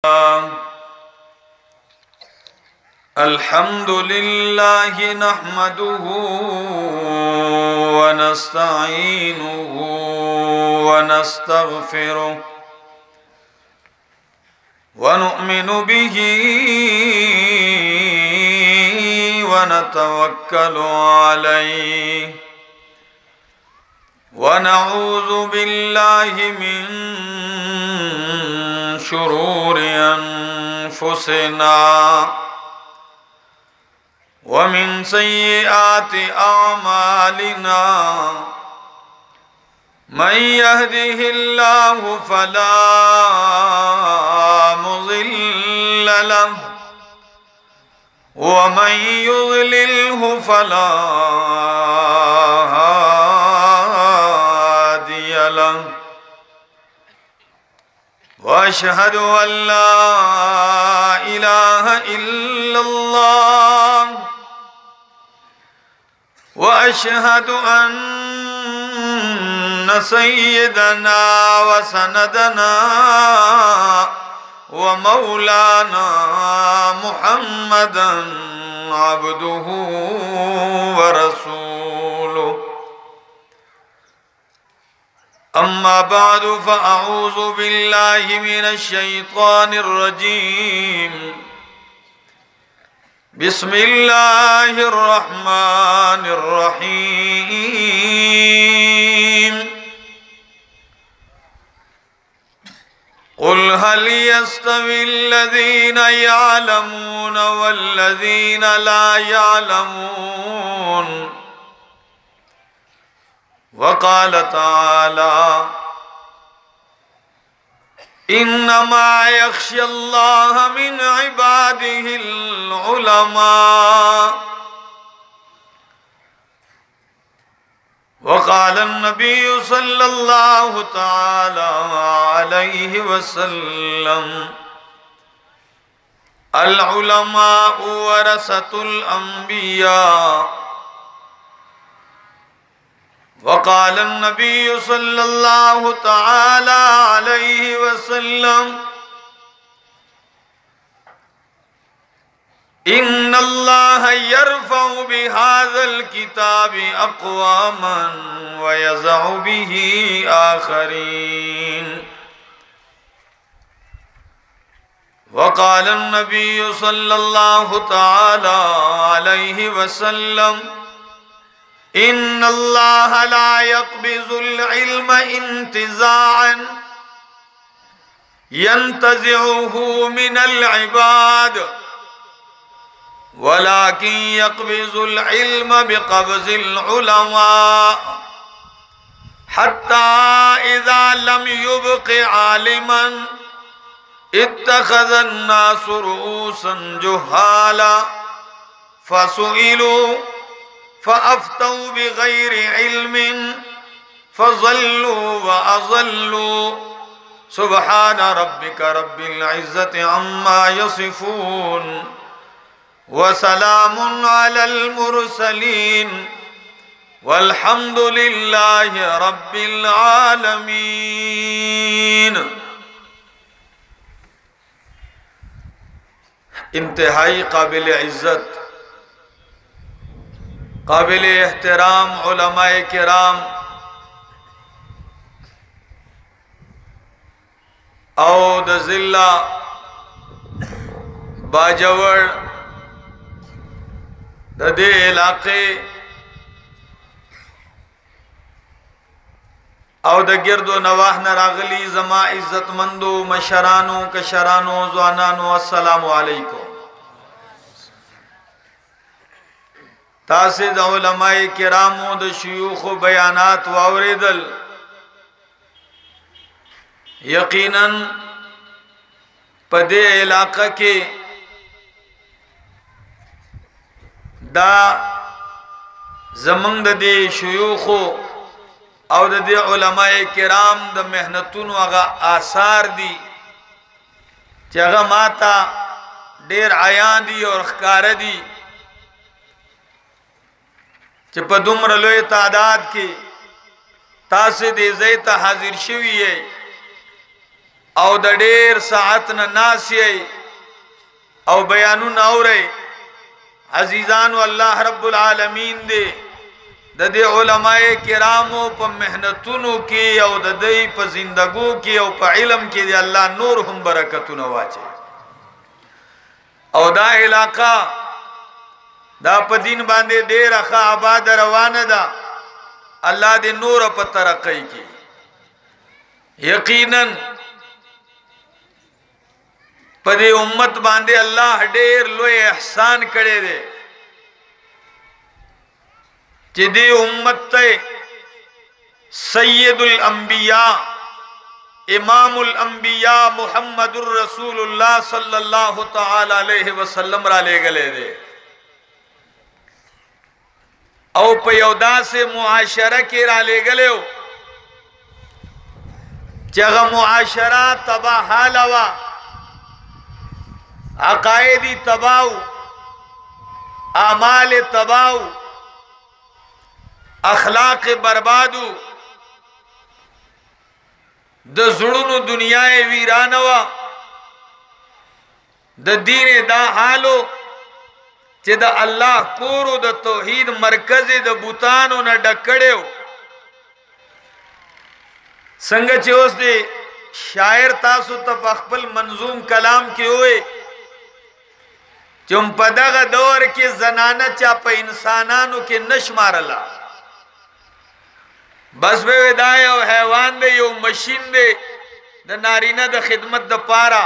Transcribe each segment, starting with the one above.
अल्हम्दुलिल्लाह नहमदुहु व नस्तईनुहु व नस्तगफिरुह व नु'मिनु बिही व नतवक्कलु अलैहि व नऊज़ु बिल्लाहि मिन शुरूरि अनफुसिना वमिन सय्यिआति अअमालिना मन यहदिहिल्लाहु फला मुज़िल्ल लहु वमन युज़लिल्हु फला हादिय लहु वअशहदु अल्ला इलाहा इल्लल्लाह वअशहदु अन्ना सय्यदना व सनदना व मौलाना मुहम्मदन अब्दुहु व रसूलुहु अम्मा बादु फ़अऊज़ु बिल्लाहि मिनश शैतानिर रजीम बिस्मिल्लाहिर रहमानिर रहीम क़ुल हल यस्तविल्लज़ीना यअलमून वल्लज़ीना ला यअलमून वक़ाल तआला इन्नमा यख्शल्लाह मिन इबादिहिल उलमा वक़ाल नबिय्यु सल्लल्लाहु तआला अलैहि वसल्लम अल उलमाउ वरसतुल अंबिया वक़ाल नबिय्यु सल्लल्लाहु तआला अलैहि वसल्लम इन्नल्लाह यरफ़उ बिहाज़ल किताबि अक़वामन व यज़अु बिही आख़रीन वक़ाल नबिय्यु सल्लल्लाहु तआला अलैहि वसल्लम इन्नल्लाह ला यक़बिज़ुल इल्म इंतिज़ाअन यंतज़िउहु मिनल इबाद वलाकिन यक़बिज़ुल इल्म बिक़ब्ज़िल उलमा हत्ता इज़ा लम युबक़ आलिमन इत्तख़ज़न नासु रुऊसन जुहाला फ़सुइलू फ़अफ़्तौ बिग़ैरि इल्मिन फ़ज़ल्लू व अज़ल्लू सुब्हान रब्बिका रब्बिल इज़्ज़ति अम्मा यसिफ़ून व सलामुन अलल मुरसलीन वल्हम्दुलिल्लाहि रब्बिल आलमीन। इंतहाई काबिल इज़्ज़त काबिल एहतराम उलमाए किराम औद ज़िला बाजवड़ दे इलाके और द गिरदो नवाह न रागली जमा इज्जतमंदो मशरानो कशरानो ज़वानानो अस्सलामु अलैकुम। तासिद उलमाए किरामो द शयूख बयानात वावरेदल यकीनन पदे इलाका के दा जमंग दे शयूखो और दे उलमाए किराम द मेहनतुन वगा आसार दी जगह माता डेर आया दी और खकार दी दुम्र लोए तादाद के तासे दे जैता हाजिर शवी है او د ډیر ساعت نه ناسي او بیانونه اوري عزیزانو الله رب العالمین دې د دې علماء کرامو په مهنتونو کې او د دې په زندګو کې او په علم کې دې الله نور هم برکتونه واچي او دا علاقہ دا په دین باندې ډېر ښه آباد روانه ده الله دې نور په ترقی کې یقینا په دې امت باندې الله ډېر لوی احسان کړی دی چې دې امت ته سید الانبیاء امام الانبیاء محمد رسول الله صلی الله تعالی علیہ وسلم را لېږلی دی او په یو داسې معاشره کې را لېږلی و چې هغه معاشره تباه حاله وه عقایدی تباو اعمال تباو اخلاق بربادو د زړونو دنیا ویرانه وا د دین دا حالو چې د الله کورو د توحید مرکز د بوتانو نه ډکړیو څنګه چې اوس دی شاعر تاسو ته په خپل منظوم کلام کې وې چم په دغه دور کې زنانه چا په انسانانو کې نشمارله بس به ودای او حیوان دی یو ماشین دی د نارینه د خدمت د پاره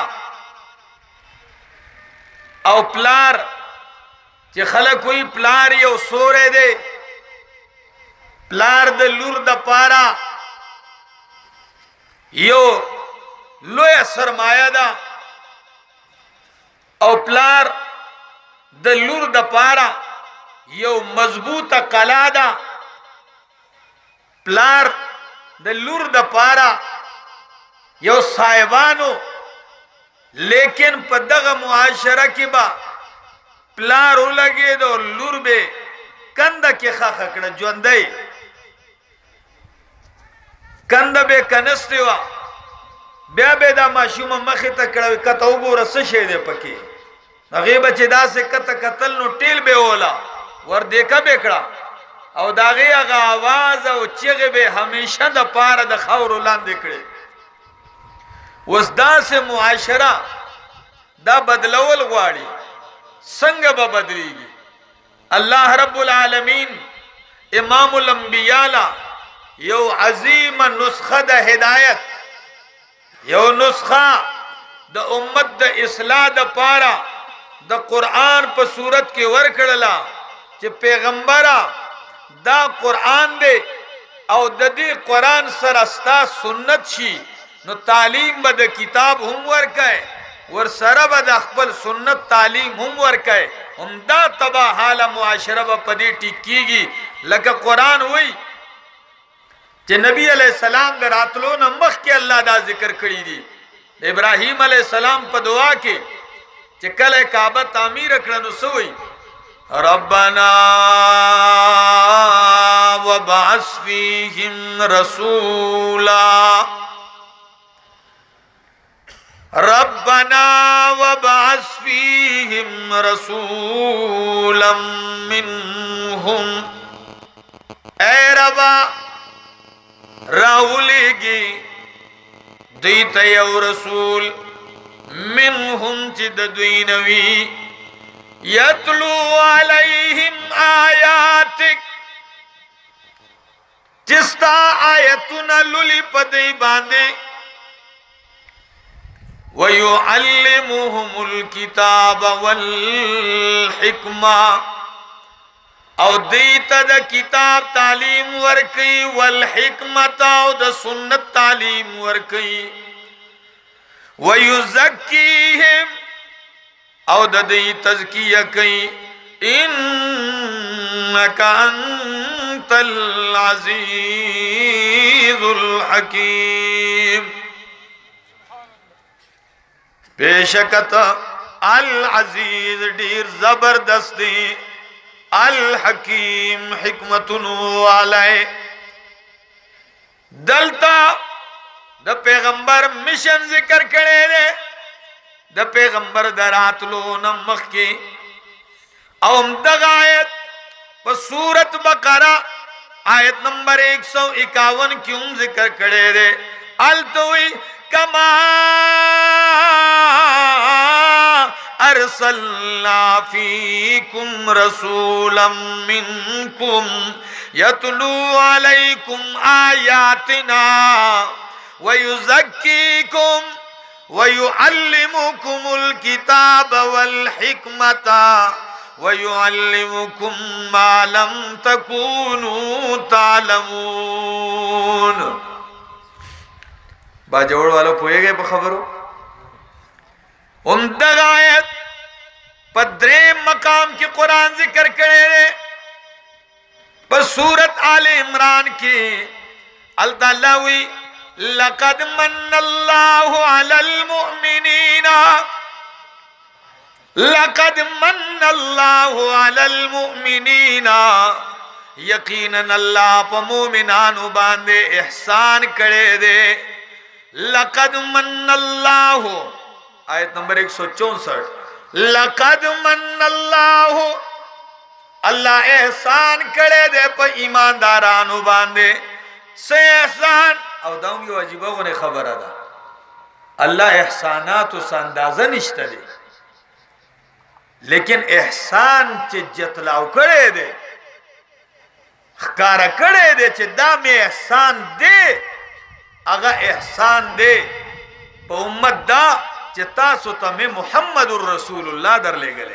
او پلار چې خلک وی پلار یو سورې دی پلار د لور د پاره یو لوی سرمایه ده او پلار د لور د پاره یو مضبوطه قلا ده پلار د لور د پاره یو صاحبانو لیکن په دغه معاشره کې با پلار ولګي د لور به کنده کې خخ کړه ژوندۍ کنده به کنسته وا بیا به دا ماشوم مخه ته کړه کته وګوره څه شی دی پکې هغه بچی دا سے کته قتل نو ټیل به ولا ور دیکا بکړه او داغه هغه आवाज او چیغه به همیشه د پاره د خور لاندې کړي وسدا سے معاشره دا بدلول غواړي څنګه به بدليږي الله رب العالمین امام الانبیاء لا یو عظیم نسخه د هدایت یو نسخه د امت د اصلاح د پاره د قرآن په صورت کې ورکړلا چې پیغمبره دا قرآن دی او د دې قرآن سره ستا سنت شي نو تعلیم به د کتاب هم ورکای ور سره به د خپل سنت تعلیم هم ورکای همدا تبا حاله معاشره به پدې ټیکيږي لکه قرآن وای چې نبی علیہ السلام د راتلو نه مخکې الله دا ذکر کړی دی ابراهیم علیہ السلام په دعا کې چې کله کعبه تعمیر کړه نو سوئی ربنا وبعث فيهم رسولا ربنا وبعث فيهم رسولا منهم اے ربا راولېږي دوی ته یو رسول منهم چې د دوی نوي یتلو علیهم آیاتک چستا آیتنا للی پدی باندې ويعلمهم الكتاب والحکمه او دیتا دا کتاب تعلیم ورکی والحکمت او دا سنت تعلیم ورکی ویزکیہم او دا دی تزکیہ کی انکا انت العزیز الحکیم بیشکت العزیز دیر زبردستی الحکیم حکمتن والے دلتا د پیغمبر مشن ذکر کړي دي د پیغمبر دراتلو نمخ کې او دغه آیت په سورۃ بقرہ آیت نمبر 151 کې هم ذکر کړي دي التوي کما ارسلنا فیکم رسولا منکم یتلو علیکم آیاتنا ویزکیکم ویعلمکم الکتاب والحکمت ویعلمکم ما لم تکونوا تعلمون باجوڑ والو پوئے گئے پا خبرو اندگ آیت پدرے مقام کی قرآن ذکر کرے رہے پا سورت آل عمران کی اللہ ہوئی لقد من اللہ علی المؤمنین لقد من اللہ علی المؤمنین یقیناً اللہ پا مومنانو باندے احسان کرے دے لقد من اللہ آیت نمبر 164 لقد من اللہ اللہ احسان کرے دے پا ایماندارانو باندے سے احسان او داؤں یہ واجبہ ہونے خبر ادا اللہ احسانات و ساندازہ نشتا دے لیکن احسان چے جتلاو کرے دے خکارا کرے دے چے دا میں احسان دے اگا احسان دے پا امت دا چے تاسو تا میں محمد الرسول اللہ در لے گلے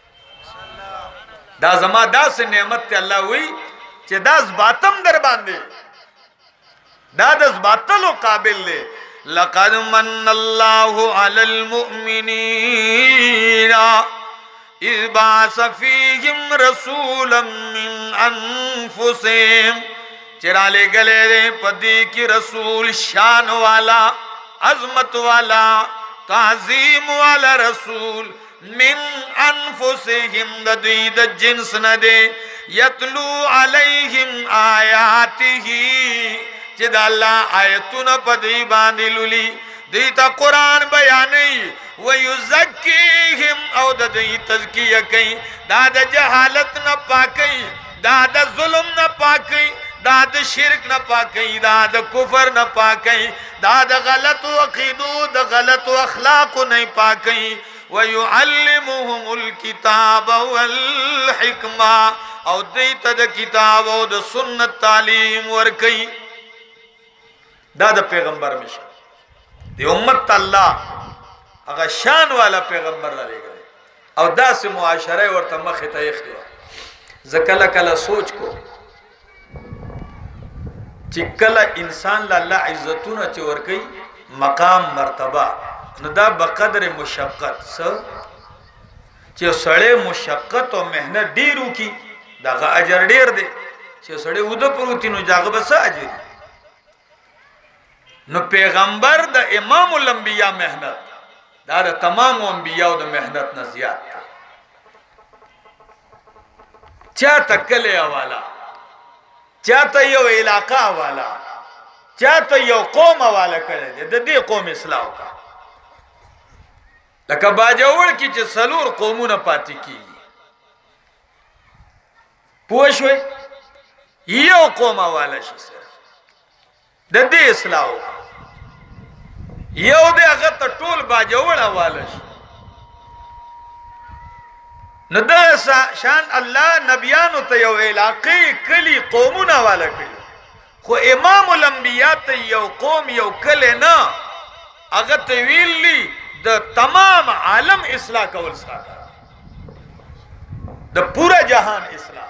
دا زما دا سے نعمت تے اللہ ہوئی چے دا زباتم در باندے دا زباتلو قابل لے لقد من اللہ علی المؤمنین اذ بعث فیہم رسولا من انفسہم چرا لے گلے دے پدی کی رسول شان والا عظمت والا تعظیم والا رسول من انفسہم دید جنس ندے یتلو علیہم آیاتہی چید اللہ آیتون پدی باندی لولی دیتا قرآن بیانی ویزکیہم او دی تزکیہ کئی داد جہالت نہ پاکئی داد ظلم نہ پاکئی داد شرک نہ پاکئی داد کفر نہ پاکئی داد غلط و عقیدو دا غلط و اخلاق نہیں پاکئی وَيُعَلِّمُهُمُ الْكِتَابَ وَالْحِكْمَةَ او دیتا دا کتاب او دا سنت تعلیم ورکی دا پیغمبر مشن دی امت اللہ اگا شان والا پیغمبر لے گئے او دا سے معاشرہ ورطا مخیطہ اختیار زکل کل سوچ کو چی کل انسان اللہ عزتون چی ورکی مقام مرتبہ ندا بقدر مشقت سا چی سڑے مشقت و محنت دیرو کی دا غا اجر دیر دے چی سڑے او دا پروتی نو جاغ بسا اجر نو پیغمبر دا امام الانبیاء محنت دا تمام انبیاء دا محنت نزیاد تا چاہتا کلے والا چاہتا یو علاقہ والا چاہتا یو قوم والا کرے دے دا دی قوم اصلاح کا لکہ باجوڑ کی چھ سلور قومون پاتی کی پوشوئے یو قوم والا شی صرف دا دی اصلاح کا یو دے اغتا ٹول باجوڑا والا شی نو دا شان اللہ نبیانو تا یو علاقی کلی قومونا والا کلی خو امام الانبیاء تا یو قوم یو کلی نا اغتا ویل لی دا تمام عالم اصلاح کول سکا دا پورا جہان اصلاح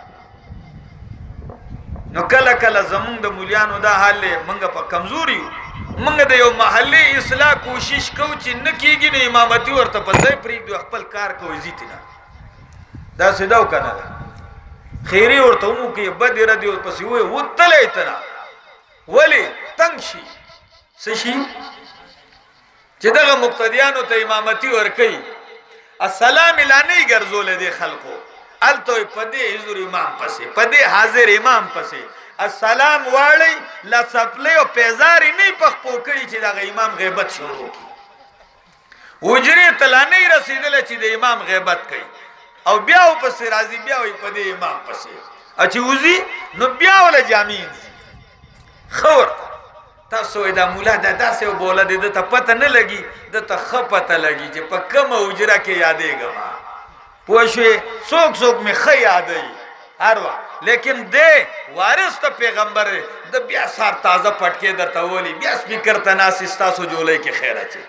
نو کلا کلا زمون دا مولیانو دا حال لے منگا پا کمزوری ہو منگا دا یو محلی اصلاح کوشش کو چی نکی گی نا امامتی ورطا پزای پریک دو اخپل کار کو ازیتی نا دا سیداو کنا دا خیری ورطا امو کی بدی ردی و پسی ہوئے وہ تلے اتنا ولی تنگ شی سشی چی دا مقتدیانو تا امامتی ورکی السلام الانی گرزو لے دے خلقو التوی پدی حضور امام پسی پدی حاضر امام پسی السلام والی لسپلی و پیزاری نی پخ پوکڑی چی دا امام غیبت شروع کی وجری تلانی رسیدل چی دا امام غیبت کئی او بیاو پسی رازی بیاوی پدی امام پسی اچھی وزی نو بیاو لجامین خور تاسو دا مولا دا سے بولا دی دا تا پتہ نہ لگی دا تا خپتہ لگی چی پا کم اجرا کے یادے گا ما پوشوی سوک سوک میں خی یادئی ہر وقت لیکن دے وارث تا پیغمبر دا بیا سار تازہ پٹکے در تاولی بیا سپیکر تناسی ستاسو جولے کے خیرہ چی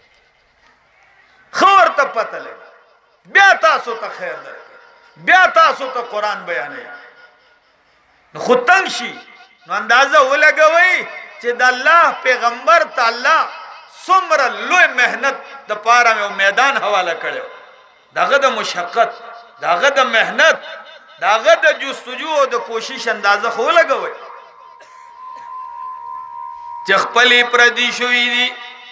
خور تا پتہ لگی بیا تاسو تا خیر در کے بیا تاسو تا قرآن بیانے خود تنگ شی نو اندازہ ہو لگوئی چی دا اللہ پیغمبر تا اللہ سمر لوی محنت دا پارا میں میدان حوالہ کرے ہو دا غد مشقت دا غد محنت دا غد جستجو دا کوشش اندازہ خو لگوئی چخپلی پردی شوئی دی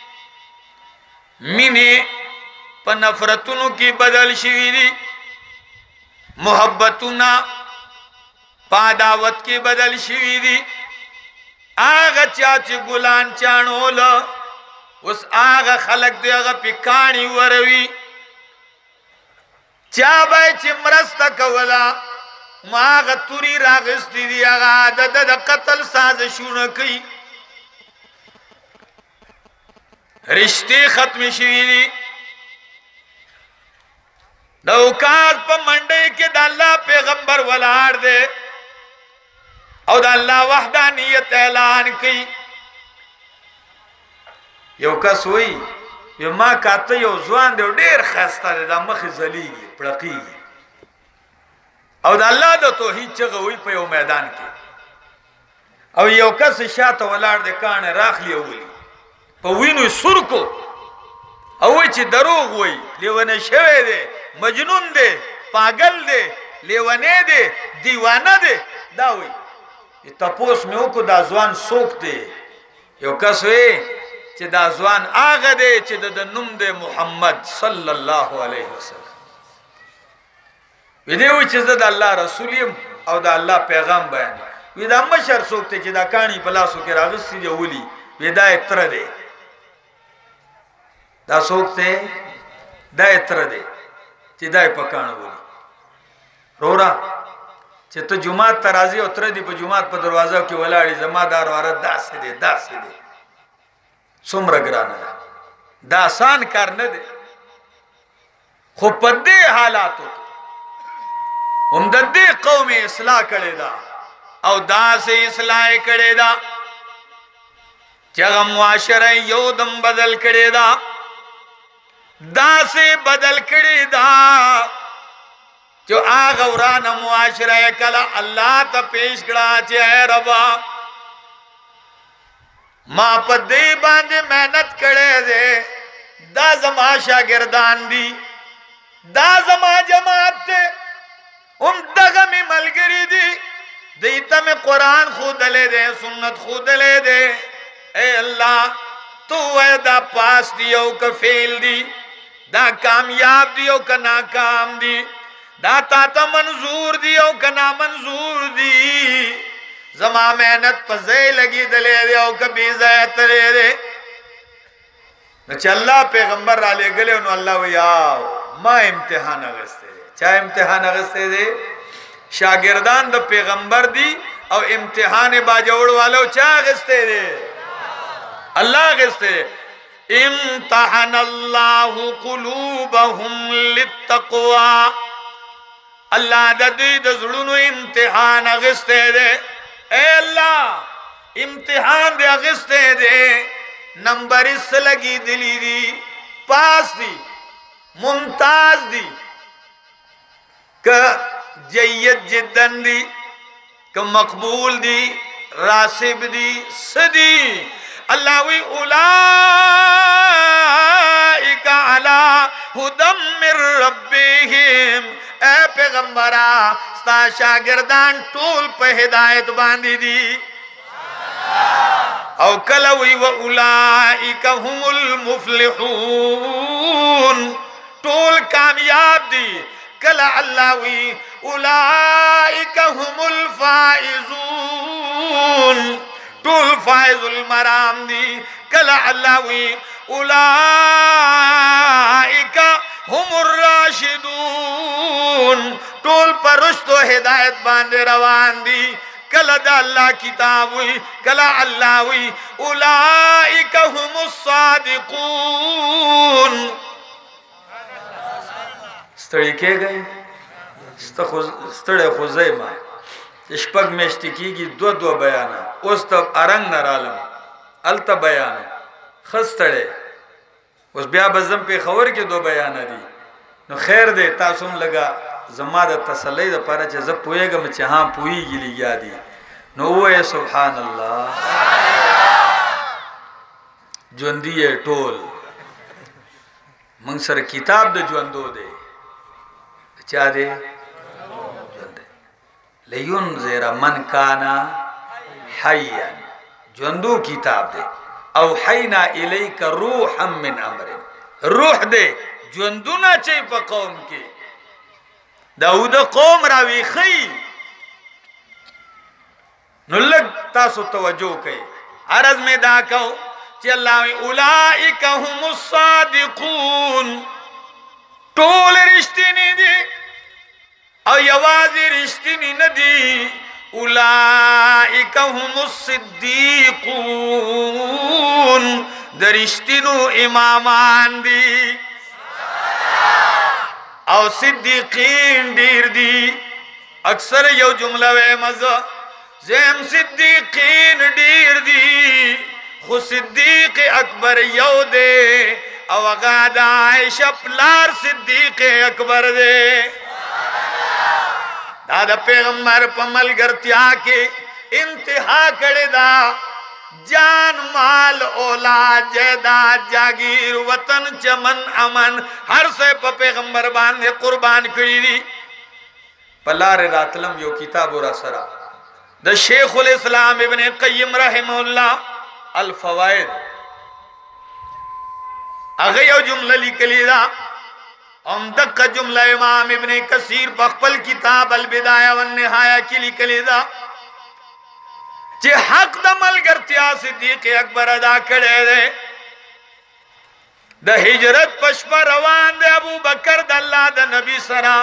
مینی پا نفرتونو کی بدل شوئی دی محبتونا پا دعوت کی بدل شوئی دی آغا چاچی گلان چانولا اس آغا خلق دی آغا پکانی وروی چابای چی مرستا کولا ما آغا توری راغستی دی آغا عدد دا قتل سازشون کی رشتے ختم شوی دی دا اوکار پا منڈے کے دا اللہ پیغمبر والار دے او دا اللہ وحدانیت اعلان کی یو کس ہوئی یو ما کاتا یو زوان دے دیر خیستا دے دا مخی زلیگی پڑقیگی او دا اللہ دا توحید چگہ ہوئی پا یو میدان کی او یو کس شاعت والار دے کان راخ لیا ہوئی پا وینوی سر کو اوی چی دروغ ہوئی لیوانے شوے دے مجنون دے پاگل دے لیوانے دے دیوانہ دے دا ہوئی یہ تپوس میں اوکو دا زوان سوک دے یو کس ہوئی چی دا زوان آغا دے چی دا نم دے محمد صلی اللہ علیہ وسلم وی دے ہوئی چیز دا اللہ رسولیم او دا اللہ پیغام بیانی وی دا مشر سوک دے چی دا کانی پلاسو کے راغسی جو ولی وی دا اتر دے دا سوک دے دا اتر دے چی دا پکان ولی رو رہا چی تو جماعت ترازی اتر دی پا جماعت پا دروازہ کی ولاڑی زمادار وارد دا سے دے دا سے دے سمر گرانا دا دا آسان کار ندے خوب پد دے حالاتو تو ہم دا دے قوم اصلاح کرے دا او دا سے اصلاح کرے دا چگم معاشرہ یو دم بدل کرے دا دا سے بدل کرے دا جو آغوران معاشرہ کلا اللہ تا پیش کرا چاہے ربا ما پا دے باندے محنت کرے دے دا زما شاگردان دی دا زما جماعت تے ام دغمی ملگری دی دیتا میں قرآن خود لے دے سنت خود لے دے اے اللہ تو اے دا پاس دیو کا فیل دی دا کامیاب دیو کا ناکام دی دا تا منظور دیو کا نا منظور دی زما محنت پزے لگی دلے دے او کبھی زیت لے دے نچہ اللہ پیغمبر را لے گلے انہوں اللہ ویاو ما امتحان اغسطے دے چاہ امتحان اغسطے دے شاگردان دا پیغمبر دی او امتحان باجوڑ والو چاہ اغسطے دے اللہ اغسطے دے امتحن اللہ قلوبہم للتقوی اللہ دا دید زڑنو امتحان اغسطے دے اے اللہ امتحان دے اغسطے دے نمبر اس لگی دلی دی پاس دی ممتاز دی کہ جید جدن دی کہ مقبول دی راسب دی صدی اللہ وی اولائکا علا ہدم من ربیہم اے پیغمبرہ ستا شاگردان ٹول پہ ہدایت باندی دی او کلوی و اولائکا ہم المفلحون ٹول کامیاب دی کلا اللہ وی اولائک هم الفائزون طول فائز المرام دی کلا اللہ وی اولائک هم الراشدون طول پر رشد و ہدایت باندے روان دی کلا دا اللہ کتاب ہوئی کلا اللہ ہوئی اولائک هم الصادقون ستڑی کے گئے ستڑی خوزی ماں شپک میشتی کی گی دو بیانا اس تب ارنگ نرالم التا بیانا خستڑی اس بیا بزم پی خور کی 2 بیانا دی نو خیر دے تاسم لگا زما دا تسلی دا پارا چه زب پوئے گا مچه ہاں پوئی گی لیا دی نو اوے سبحان اللہ جوندی ٹول منگ سر کتاب دا جوندو دے چا دے جوندے لینذر من کانا حیا جوندو کتاب دے اوحینا الیک روحا من امر روح دے جوندو نا چاہی پا قوم کے داود قوم راوی خی نو لگ تاسو توجہ کئی عرض میں دا کہو چی اللہ اولائک هم الصادقون طول رشتی نہیں دی او یوازی رشتی نہیں دی اولائک هم الصدیقون در رشتی نو امامان دی او صدیقین دیر دی اکثر یو جملہ وے مزہ زیم صدیقین دیر دی خو صدیق اکبر یو دے او غاد عائشہ پلار صدیق اکبر دے دادا پیغمبر پا ملگرتیا کے انتہا کڑے دا جان مال اولاد جیداد جاگیر وطن چمن امن ہر سے پا پیغمبر باندے قربان کری دی پلار راتلم یو کتاب را سرا دا شیخ الاسلام ابن قیم رحمہ اللہ الفوائد اگه یو جمله لیکلی دا ام دقه جمله امام ابن کثیر بخپل کتاب البدایہ والنہایہ کی لیکلی دا چی حق دا ملگرتیا صدیق اکبر ادا کڑے دے دا ہجرت پشپا روان دے ابو بکر دا اللہ دا نبی سرا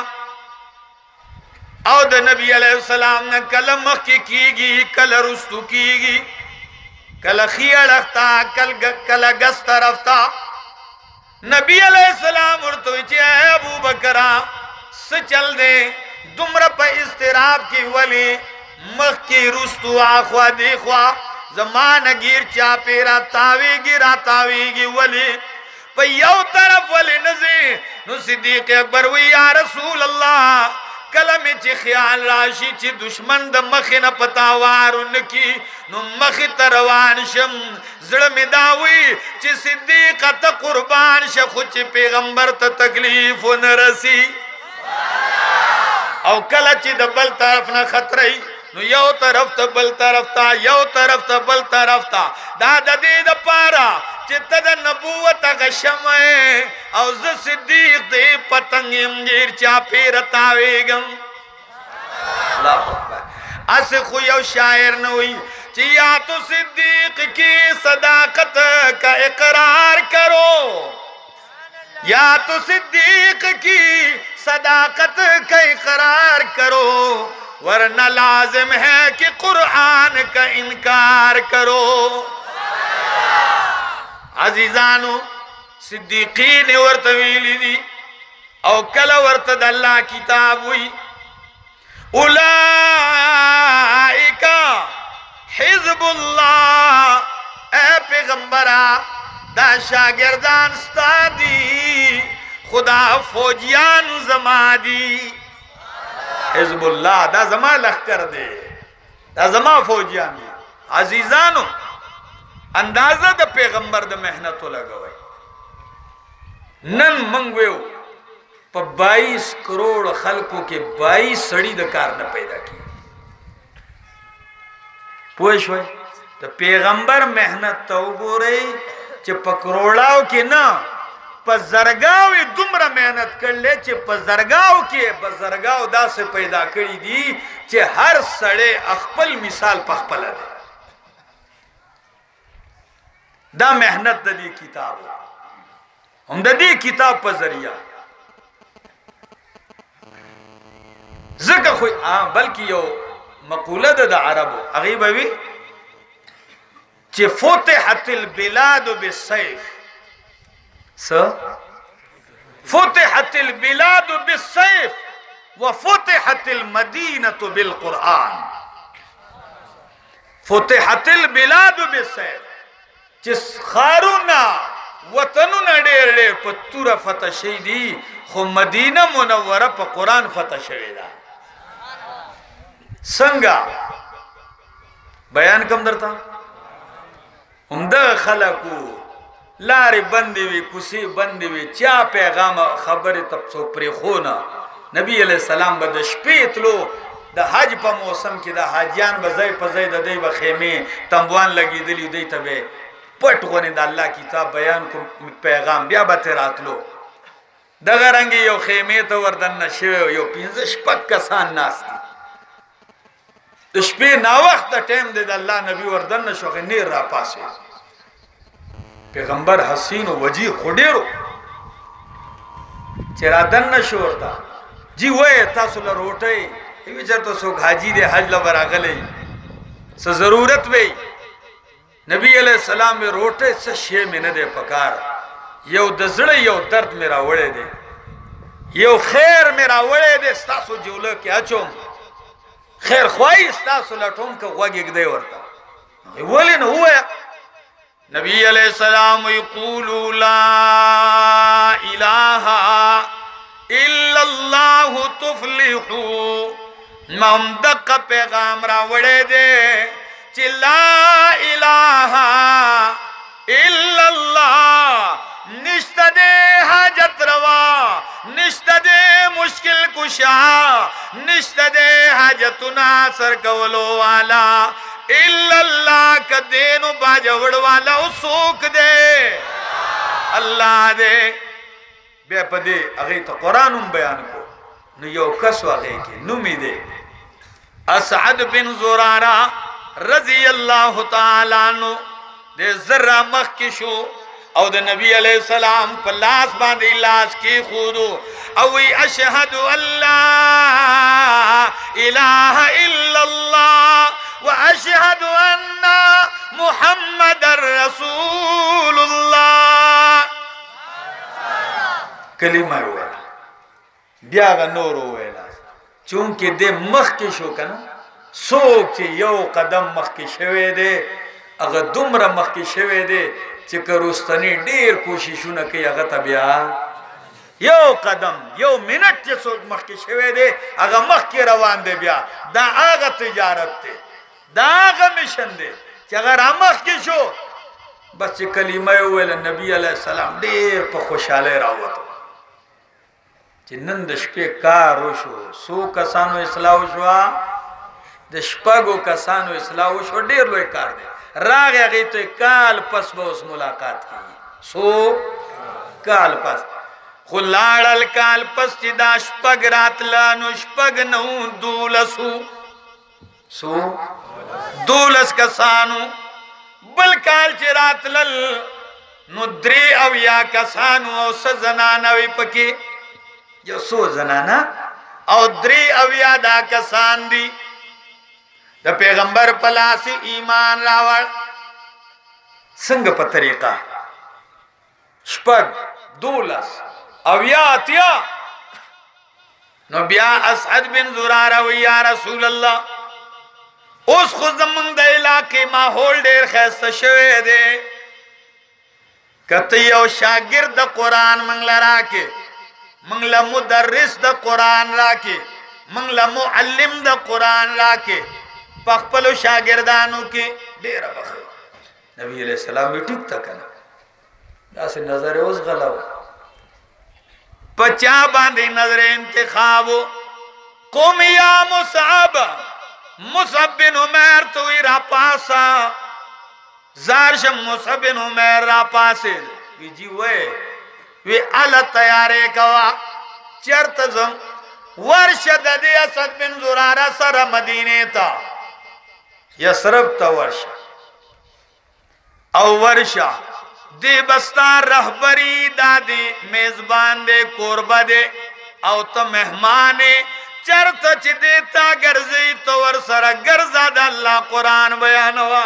او دا نبی علیہ السلام نے کل مخی کی گی کل رستو کی گی کل خیڑ اختا کل گست رفتا نبی علیہ السلام ارتوی چی اے ابو بکرہ سچل دے دمرا پا استراب کی ولی مخ کی رستو آخوا دیخوا زمان گیر چاپیرا تاوی گی ولی پا یو طرف ولی نزی نو صدیق اکبر وی یا رسول اللہ کلمی چی خیال راشی چی دشمن دا مخی نا پتاوارو نکی نو مخی تروان شم زڑمی داوی چی صدیقہ تا قربان شخو چی پیغمبر تا تکلیف نرسی او کلا چی دا بل طرف نا خطرئی نو یو طرف تا بل طرف تا یو طرف تا بل طرف تا دا دید پارا چی تا دا نبوت غشمائے او ز صدیق دے پتنگیم گیر چاپی رتاویگم اللہ اکبر اس خو یو شاعر نوی چی یا تو صدیق کی صداقت کا اقرار کرو یا تو صدیق کی صداقت کا اقرار کرو ورنہ لازم ہے کہ قرآن کا انکار کرو عزیزانو صدیقین ورطویلی دی او کل ورطد اللہ کتاب ہوئی اولائکا حزب اللہ اے پیغمبرہ دا شاگردان ستا دی خدا فوجیان زما دی حزب اللہ دا زما لخکر دے دا زما فوجیان دی عزیزانو اندازہ دا پیغمبر دا محنتو لگوئی نن منگویو پا 22 کروڑ خلقوں کے 22 سڑی دا کار نہ پیدا کی پوش ہوئے دا پیغمبر محنت تو گو رہی چھ پا کروڑاو کے نا په زرګاوې دومره محنت کړلی چې په زرګاو کې په زرګاو داسې پیدا کړي دي چې هر سړی خپل مثال په خپله دی دا محنت د دې کتاب هم د دې کتاب په ذریعہ ځکه خو بلکې یو مقوله ده د عربو هغې به وي چې فتحت البلاد بالسيف فتحت البلاد بالسيف وفتحت المدينة بالقرآن فتحت البلاد بالسيف چې خارونا وطنونه ډېر ډېر په توره فتح شوي دي خو مدینه منوره په قرآن فتح شوې ده څنګه بیان کوم درته همدغه خلکو لارې بندې وي کوڅې بندې وي چا پیغام خبرې ته څوک پرېښونه نبي علیه السلام به د شپې تلو د حج په موسم کې د حاجیان به ځای په ځای د دوی به خیمې تنبوان لګېدلي دوی ته به پټ غونې د الله کتاب بیان کوم پیغام بیا به ترې راتلو دغه رنګې یو خیمې ته وردننه شوی یو 15 شپږ کسان ناست دي د شپې ناوخته ټایم دی د الله نبي وردننه شو نیر را پاسېد پیغمبر حسین و وجیه خو ډېرو چې را دننه شو ورته جی وایه تاسو له روټۍ وي چېرته څوک حاجي دی حج له به راغلی څه ضرورت وی نبی علیہ السلام میں روٹے سے شے میں نہ دے پکار یو دزڑے یو درد میرا وڑے دے یو خیر میرا وڑے دے ستاسو جولو کیا چوم خیر خواہی ستاسو لٹوم کا غوگیگ دے ورطا ولی نہ ہوا نبی علیہ السلام یقولو لا الہ الا اللہ تفلحو ممدق پیغام را وڑے دے لا الہ الا اللہ نشتہ دے حاجت روا نشتہ دے مشکل کشا نشتہ دے حاجتنا سر کولو والا الا اللہ کا دینو باجوڑ والا اسوک دے اللہ دے بے پدے اگئی تو قرآنم بیان کو نو یو کسو اگئی کی نمی دے اسعد بن زرارہ رضی اللہ تعالیٰ عنہ دے ذرہ مخ کی شو او دے نبی علیہ السلام پلاس باندی لاس کی خودو اوی اشہد اللہ الہ الا اللہ و اشہد ان محمد رسول اللہ کلمہ ہوئے بیاغ نور ہوئے چونکہ دے مخ کی شو کنا سوک چی یو قدم مخی شوے دے اگر دمرا مخی شوے دے چی کروستانی دیر کوششو نکی اگر تبیا یو قدم یو منٹ چی سوک مخی شوے دے اگر مخی روان دے بیا دا آغا تجارت دے دا آغا مشن دے چی اگر مخی شو بس چی کلمہ اویل نبی علیہ السلام دیر پا خوشحالے راوتو چی نندش پہ کارو شو سو کسانو اصلاحو شوا د شپږو کسانو اصلاح وشو ډېر لوی کار دی راغی هغې ته کال پس به اوس ملاقات کېږي څو کال پس خو لاړل کال پس چې دا شپږ راتله نو شپږ نه وو 12 کسانو بل کال چې راتلل نو 83 کسانو او څه زنانه وې پکې یو څو زنانه او 83 دا کسان دي د پیغمبر پلاسی ایمان راوړ څنګه په طریقه شپږ 12 او یا اتیا نو بیا اسعد بن زرارہ وی یا رسول الله اوس خو زمونږ د علاقې ماحول ډېر ښایسته شوی دی که ته یو شاګرد د قرآن موږ له راکې موږ له مدرس د قرآن راکې موږ له معلم د قرآن راکې پخپلو شاگردانو کی دیر بخیر نبی علیہ السلام بھی ٹھیک تھا کنا ایسے نظر اوز غلاو پچا باندھی نظر انتخابو قوم یا مصعب مصعب بن عمیر توی را پاسا زارشم مصعب بن عمیر را پاسے جی وے وی الا تیارے کوا چرت زم ورشد دی اسد بن زرارہ سر مدینے تا یسرب تا ورشا او ورشا دی بستان رہبری دا دی میزبان دے کوربہ دے او تا مہمانے چرت چی دیتا گرزی تو ورسر گرزا دا اللہ قرآن بیانوا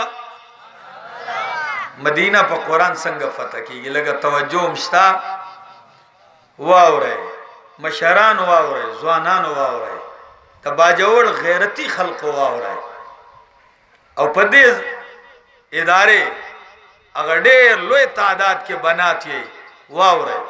مدینہ پا قرآن سنگ فتح کی گی لگا توجہ مشتا واو رہے مشران واو رہے زوانان واو رہے تباجوڑ غیرتی خلق واو رہے او پدیز ادارے اگر دیر لوی تعداد کے بناتی واو رہے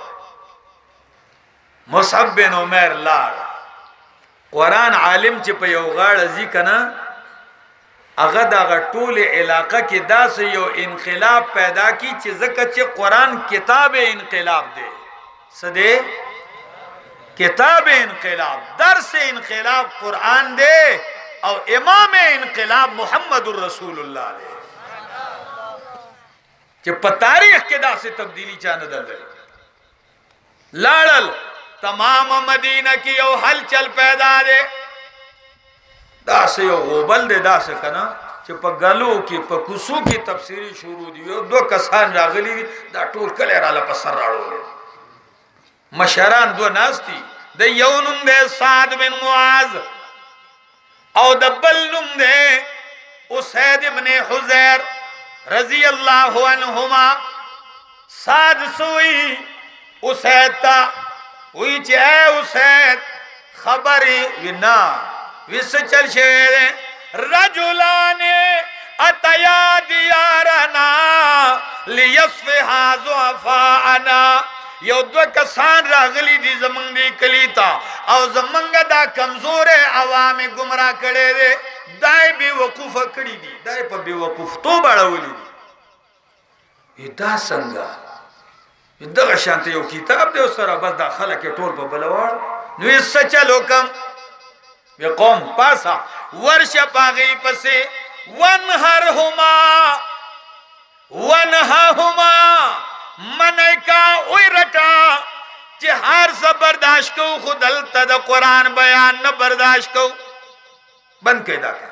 مصعب بن عمیر لار قرآن عالم چی پا یو غاڑ ازی کنا اغد اغا طول علاقہ کی دا سے یو انقلاب پیدا کی چی زکا چی قرآن کتاب انقلاب دے سدے کتاب انقلاب درس انقلاب قرآن دے او امام انقلاب محمد الرسول اللہ دے چی پا تاریخ کے دا سے تبدیلی چاند دل دے لارل تمام مدینہ کی یو حل چل پیدا دے دا سے یو غوبل دے دا سے کنا چی پا گلو کی پا کسو کی تفسیری شروع دیو دو کسان راغلی دی دا ٹول کلے رالا پا سر راڑو لے مشران دو ناستی دا یونم دے سعد بن معاذ او دا بلنم دے اسید بن حزیر رضی اللہ عنہما سعد سوئی اسید تا وی چی اے اسید خبری وینا ویس چل شیرے رجلانے اتیا دیارنا لیصفحا زعفاءنا یو دو کسان راغلی دی زمنگ دی کلیتا او زمنگ دا کمزور عوام گمراہ کڑے دے دائی بے وقوف کڑی دی دائی پا بے وقوف تو بڑا ولی دی یہ دا سنگا یہ دا غشانتے یو کتاب دے اس طرح بس دا خلق ٹول پا بلوار نو اس سچا لوکم یہ قوم پاسا ورش پاگئی پسے ونہا منعکا اوی رٹا چی ہر سا برداشت کو خود التا دا قرآن بیان نہ برداشت کو بند کے دا کر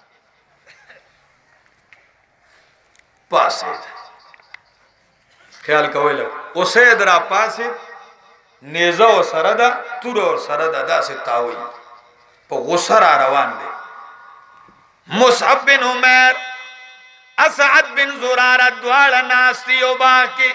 پاسید خیال کوئی لگ اسید را پاسید نیزہ و سردہ تور و سردہ دا سے تاوئی پا غسر آروان دے مصعب بن عمیر اسعد بن زرارہ دوارا ناستی و باقی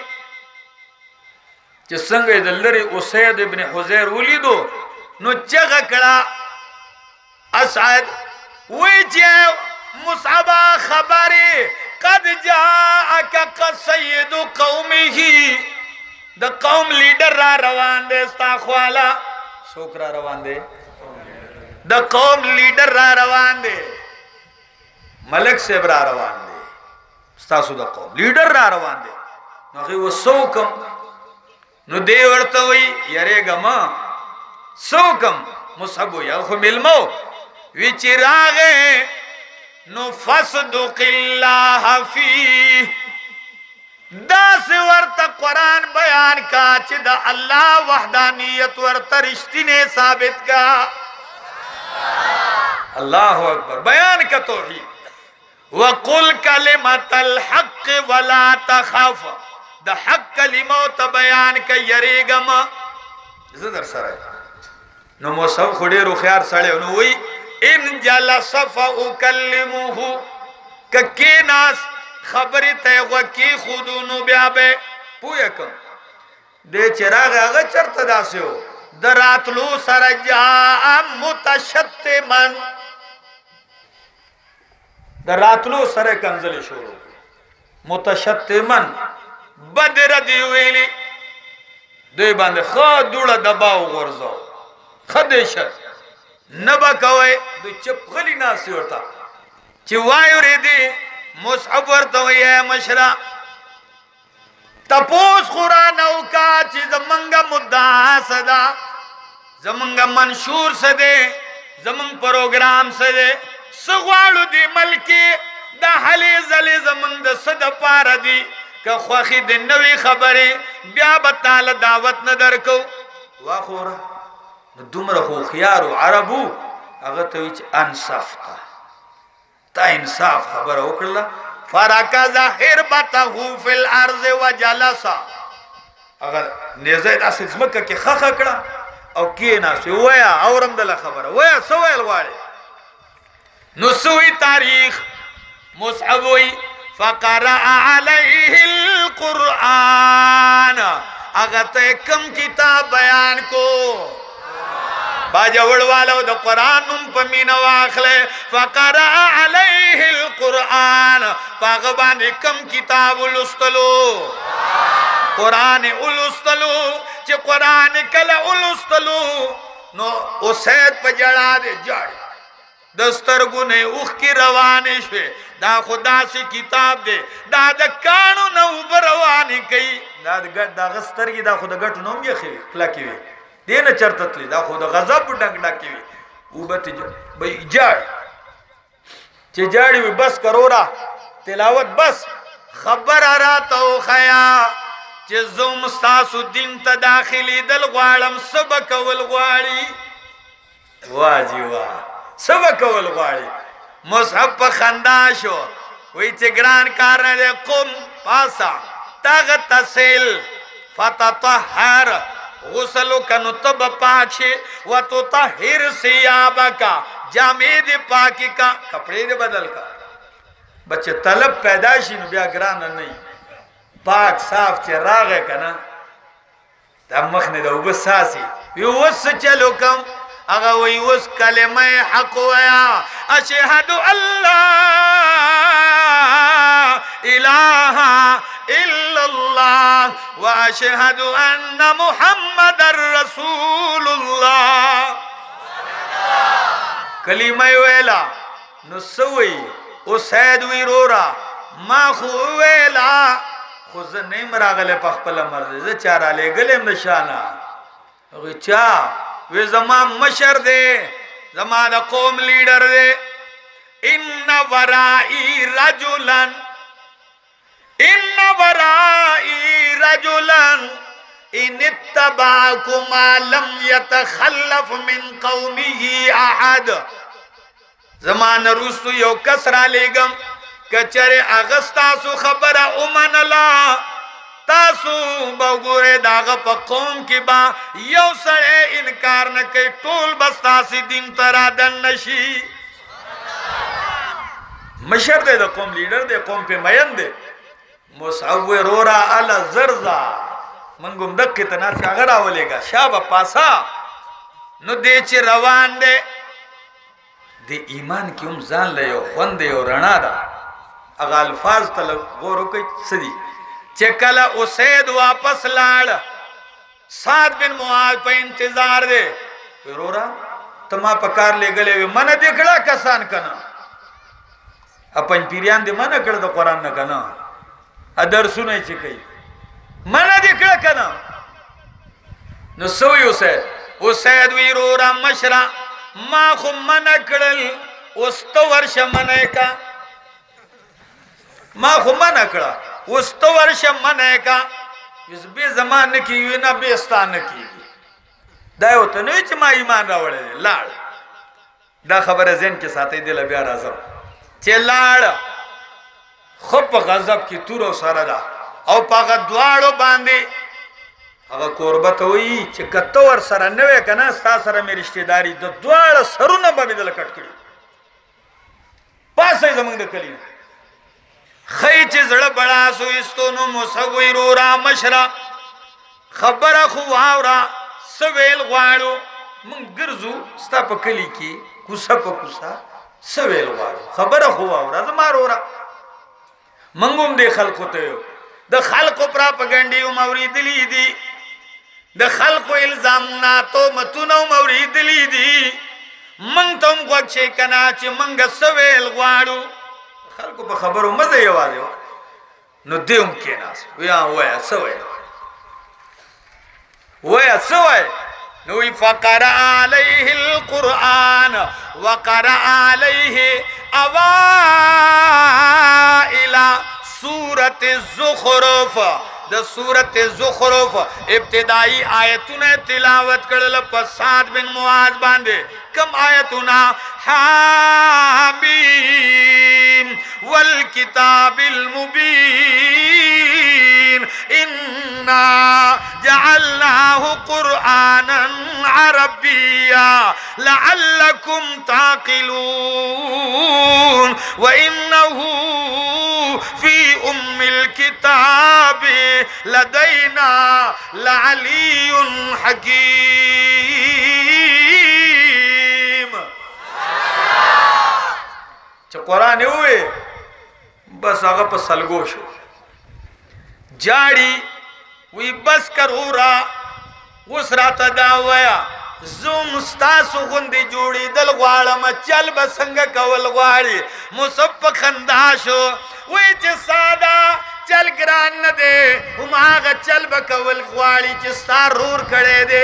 چی سنگ دلری اسید بن حزیر ولی دو نو چغ کڑا اسعد وی چی مصعبہ خبری قد جاءکا قد سید قومی ہی دا قوم لیڈر را روان دے استاخوالا سوک را روان دے دا قوم لیڈر را روان دے ملک سیب را روان دے ستاسو دا قوم لیڈر را روان دے نوخی وہ سوکم نو دے ورطوئی یرے گا ما سوکم مصحبو یا خو ملمو ویچی راغے نو فصدق اللہ فی دا سے ورطا قرآن بیان کا چی دا اللہ وحدانیت ورطا رشتینے ثابت کا اللہ اکبر بیان کا توحید وَقُلْ كَلِمَةَ الْحَقِّ وَلَا تَخَافَ دا حق کلمہ تا بیان کا یریگم زدر سرائی نو موسیٰ خودی رو خیار سڑے انہوں وی ان جلس فَأُكَلِّمُهُ ککی ناس خبری تیغوہ کی خودونو بیابے پویا کم دے چراغ آگا چرت دا سے ہو دراتلو سرجاء متشتمن دراتلو سر کنزل شروع متشتمن بدر دیویلی دوی باندے خود دوڑا دباو غرزو خدشت نبا کوئے دو چپ غلی ناسی ورطا چی وائیو ریدی مصحب ورطا وی مشرا تپوس خورانو کا چی زمنگا مدعا صدا زمنگا منشور صدے زمنگ پروگرام صدے سغوالو دی ملکی دا حلی زلی زمنگ دا صد پار دی که خواخی دی نوی خبری بیا بتال دعوت ندر کو واخورا دومره خو خيارو عربو هغه ته وی چې انصاف تا انصاف خبره وکړه فرکز حربته فی الارض وجلس اگر نيزه داسې ځمکه کې خخ کړه او کېناست ویا اورم دله خبره ویا سوال غواړي نو سوی تاریخ مصعب وی فقرأ علیه القرآن اگر ته کم کتاب بیان کو باجوڑ والو دا قرآن نم پمین واخلے فقرأ علیہ القرآن پاغبان کم کتاب الستلو قرآن الستلو چی قرآن کل الستلو نو اسید پا جڑا دے جڑ دسترگو نے اوخ کی روانی شوے دا خدا سے کتاب دے دا دا کانو نو بروانی کئی دا غسترگی دا خدا گٹو نوم یخی پلاکی وی دینا چرتتلی دا خود غضب ڈنگ ڈاکی وی او بات بھئی جاڑ چی جاڑی وی بس کرورا تلاوت بس خبر آراتا خیا چی زوم ستاسو دین تا داخلی دل غوارم سبک والغواری واجی واہ سبک والغواری مصحب پا خنداشو وی چی گران کارنے دے قم پاسا تغتسل فتطہر غسلو کا نتب پاکشے و تو تحیر سیابا کا جامع دے پاکی کا کپڑے دے بدل کا بچے طلب پیداشی نو بیا گرانا نہیں پاک صاف چے راغے کا نا تا مخنے دا وبس ساسی ویوس چلو کم اگا ویوس کلمہ حق ویا اشہدو اللہ الہ الا اللہ واشہد ان محمد رسول اللہ کلمہ ویلا نسوی اسید ویرورا ما خو ویلا خوز نیم راغلے پخپل مرد زی چارا لے گلیم نشانا اگی چا وی زمان مشر دے زمان قوم لیڈر دے ان ورائی رجلن ان ورائی رجلن ان اتباکما لم یتخلف من قومی احد زمان روستو یو کسرا لیگم کچر اغسطاسو خبر امن اللہ تاسو بگورے داغ پا قوم کی با یو سڑے انکار نکے طول بستاسی دین ترادن نشی مشر دے دا قوم لیڈر دے قوم پہ مین دے مصعب رورا علا زرزا منگم دکی تناسی اگر آولے گا شابہ پاسا نو دے چی روان دے دے ایمان کی زان لے یو خوند یو رنا دا اگا الفاظ تلو غورو کئی صدی چکل اسید واپس لاڑ سعد بن معاذ پہ انتظار دے رورا تما پکار لے گلے وی من دیکھڑا کسان کنا اپن پیریان دے من کڑا دا قرآن نکنا ادر سنے چکئی من دیکھڑا کنا نسوی اسید وی رورا مشرا ما خو من کڑل استو ورش منے کا ما خو من کڑا استو ورش منے کا اس بے زمان نکی ہوئی نا بے استان نکی ہوئی دائیو تنوی چی ما ایمان راوڑے دے لاڑ دا خبر زین کے ساتھ دل بیا رازم چی لاڑ خب غضب کی تورو سارا او پاگا دوارو باندے اگا قربت ہوئی چی کتور سارا نوے کنا ستا سارا میں رشتہ داری دو دوار سرو نبا بھی دل کٹ کری پاس ہے زمان دے کلی خیچ زڑ بڑا سو استونو مصوی رورا مشرا خبر خواورا سویل غوارو من گرزو ستا پا کلی کی کسا پا کسا سویل غوارو خبر خواورا زمان رورا منگوم دے خلقو تیو دا خلقو پراپگنڈیو مورید لی دی دا خلقو الزامناتو متونو مورید لی دی منگ تم گوچے کنا چی منگ سویل غوارو خلقو پا خبرو مزے یوازے ہو نو دیوم کے ناس ویا سوئے نوی فقرأ علیہ القرآن وقرأ علیہ اوائل سورة الزخرف د सूरत ज़ुख़रुफ़ इब्तिदाई आयतुने तिलावत कड़ल साद बिन मुआज़ बांधे कम आयतुना हामीम वल किताबिल मुबीन इन्ना जअलनाहु क़ुरआनन अरबिया लअल्लकुम ताक़िलून व इन्नहु फी उम्मिल किताब लदैना लअलियुन हकीम। च कुरान हुए बस आगे पर सलगोश जाड़ी वी बस कर हो रहा उस रात दावया ज़ुम स्तासु गुंदी जोड़ी दल ग्वाड़म चल बसंग कवल ग्वाड़ी मुसफ़ खंदाशो वे च सादा चल ग्रान न दे उमाग चल बकवल ग्वाड़ी च सारूर करे दे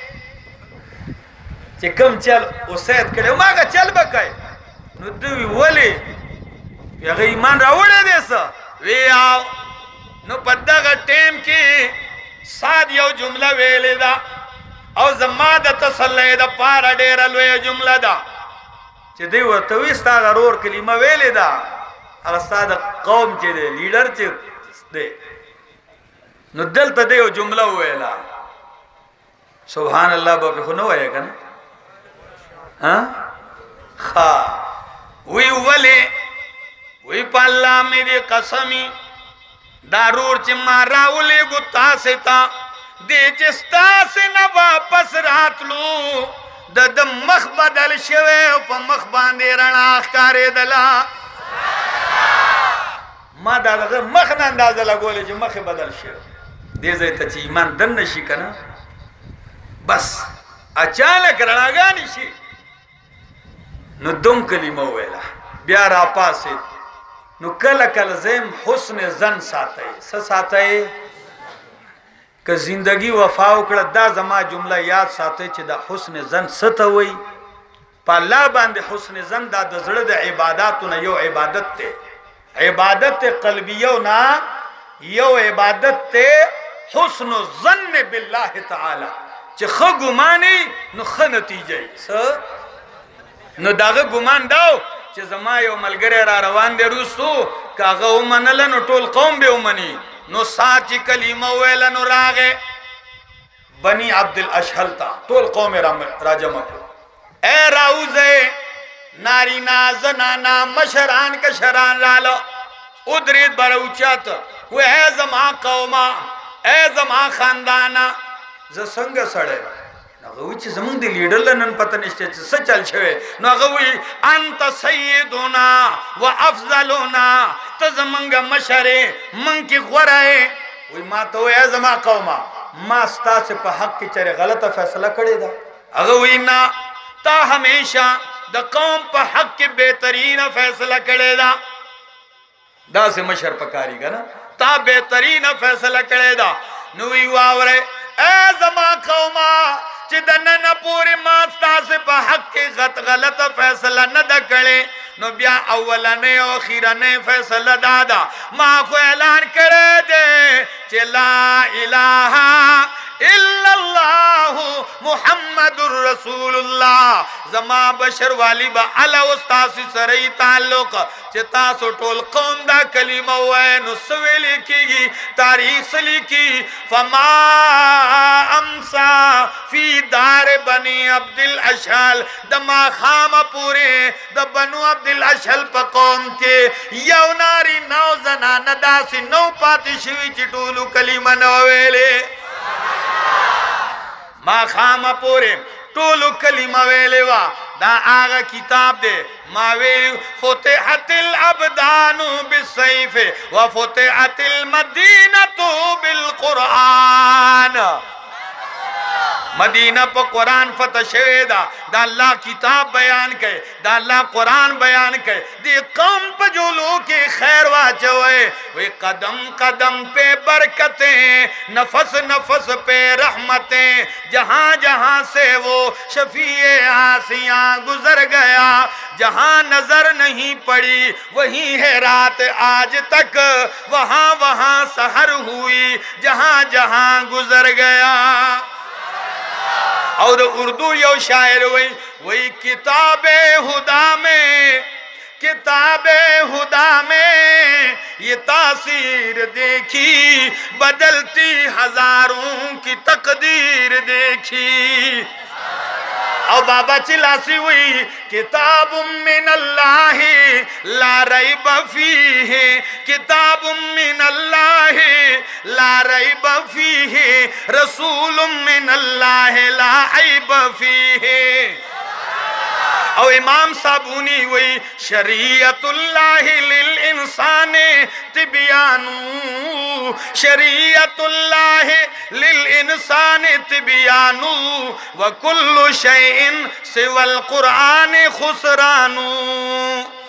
च कम चल उसैद करे उमाग चल बकाय नुद्वी वली या ईमान रावड़े दे सा वे आओ नु पद्दा का टेम की साद यो जुमला वेले दा और ज़म्मा दा तसल्ले दा पारा डेरा लोया जुमला दा चे दे वर्त विस्ता गरोर कलीमा वेले दा अगस्ताद कौम चे दे लीडर चे दे नुद्दल तदे यो जुमला वेला सुभान अल्लाह बापे खुनो है कन हाँ खा वी वले वी पाल्ला मेरी कसमी दारूर चिम्मा राउले गुत्ता से ता दे चिस्ता से न वापस रात लू दद मख बदल शवे उप मख बांधे रणाख कारे दला मा दादा मख न अंदाजा लगोले जो मख बदल शवे दे जे तची ईमान दन नशी कना बस अचानक रणागानी शी नु दुम कलिमा वेला ब्यार आपा से नु कल कल ज़ेम हुस्न जन साथे स साथे क जिंदगी वफा उकड़ा दा जमा जुमला याद साथे च दा हुस्न जन सतवई पाला बांधे हुस्न जन दा दजड़ द इबादत न यो इबादत ते इबादत कल्बियो ना यो इबादत ते हुस्न जन बिल्लाह ताला च ख गुमानी नु ख नतीजे स नु दाग गुमान दाओ च जमा यो मलगरे रा रवान दे रुसो कागा उमनल नु टोल कौम बे उमनी नु साची कलीमा वेला नु रागे बनी अब्दुल अशहलता टोल कौम राजमा को ए राउजे नारीना जनाना मशरान का शरान लालो उदरीत बरउचात वे है जमा कौमा ए जमा खानदाना ज संग सड़े नगवी जमुन दे लीडर लनन पता निश्चय सचल छवे नगवी अंत सय्यदुना व अफजलुना तजमंग मशरे मन की गुराए वी मा तो ए जमा कौमा मास्ता से पे हक के चरे गलत फैसला करेगा अगवी ना ता हमेशा द कौम पे हक के बेहतरीन फैसला करेगा दा से मशर पकारी का ना ता बेहतरीन फैसला करेगा नुई वावरे ए जमा कौमा चिदन न पूरे मास्ता से पे हक के गलत फैसला न दकड़े नो ब्या अव्वल ने आखिर ने फैसला दादा माँ को ऐलान करे दे चला इलाहा इल्लल्लाहु मुहम्मदुर रसूलुल्लाह जमा बशर वाली बा अला उस्तासी सरई ताल्लुक चिता सो टोल कौम दा कलीमा वे नुसवेली की तारीख सली की फमा अमसा फी दार बनी अब्दुल अशहल दमा खाम पूरे द बनु अब्दुल अशहल प कौम के यौ नारी नौ जना नदासी नौ पाती शिवी चिटोलू कलीमा नवेले मा खाम पूरे टोलू कलीमा वेलेवा दा आगा किताब दे मावेली फुतिहतिल अबदानु बिस्सैफ व फुतिहतिल मदीनतु बिल कुरान मदीना पर कुरान फतह शवे दा अल्लाह किताब बयान करे दा अल्लाह कुरान बयान करे दे कौम पर जो लोग के खैर वाचवे वे कदम कदम पे बरकतें नफस नफस पे रहमतें जहां जहां से वो शफीए आसिया गुजर गया जहां नजर नहीं पड़ी वहीं है रात आज तक वहां वहां सहर हुई जहां जहां गुजर गया। और उर्दू यो शायर वही किताबे हुदा में ये तासीर देखी बदलती हजारों की तकदीर देखी। और बाबा चिल्लासी हुई किताबुम मिनल्लाहि ला रैब फीहि किताबुम मिनल्लाहि ला रैब फीहि रसूलुम मिनल्लाहि ला ऐब फीहि। और इमाम साबुनी वही शरीयतुल्लाहि लिल इंसाने तिबियानु शरीयतुल्लाहि लिल इंसाने तिबियानु व कुल्लु शैइन सिवल कुरान खुसरानु।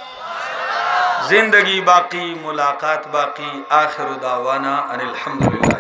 जिंदगी बाकी मुलाकात बाकी आखिर दावाना अनिल हम्दुलिल्लाह।